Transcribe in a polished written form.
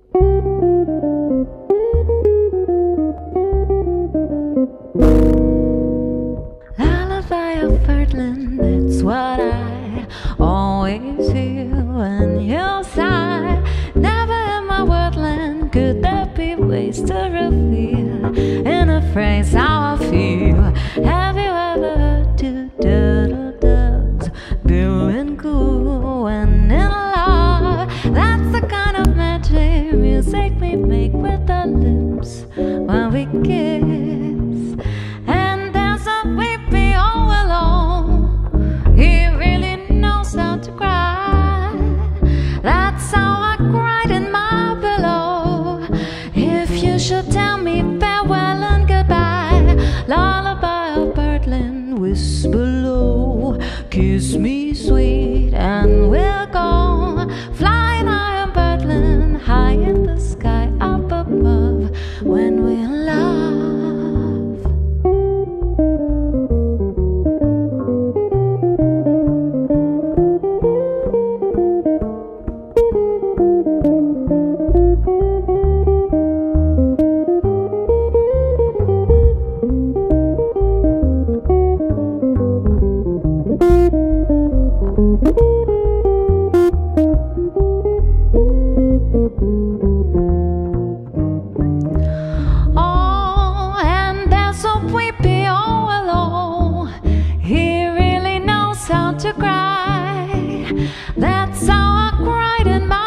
Lullaby of Birdland, that's what I always hear when you sigh. Never in my wordland could there be ways to reveal in a phrase how I feel. Have you ever heard two turtle doves doing cool when in love? That's the kind of magic music we make with our lips when we kiss. And there's a weepy all alone, he really knows how to cry. That's how I cried in my pillow. If you should tell me farewell and goodbye, lullaby of Birdland, whisper low, kiss me sweet and we'll go flying high on Birdland, high in the sky up above when we're in love. Oh, and there's a weepy all alone, he really knows how to cry. That's how I cried in my